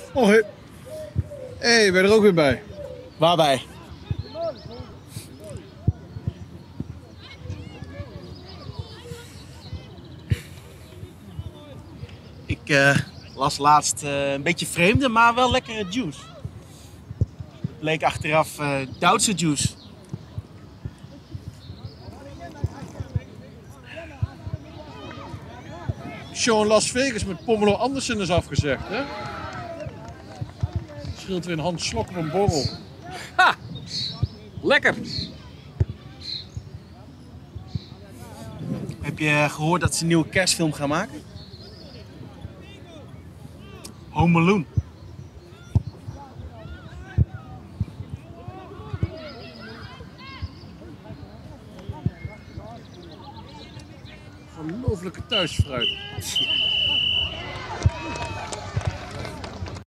Hoi. Hé, ben je er ook weer bij? Waarbij? Ik las laatst een beetje vreemde, maar wel lekkere juice. Bleek achteraf Duitse juice. Show in Las Vegas met Pomelo Andersen is afgezegd, hè? Scheelt weer een hand slok op een borrel. Ha! Lekker! Heb je gehoord dat ze een nieuwe kerstfilm gaan maken? Home Alone. Ongelooflijke thuisfruit.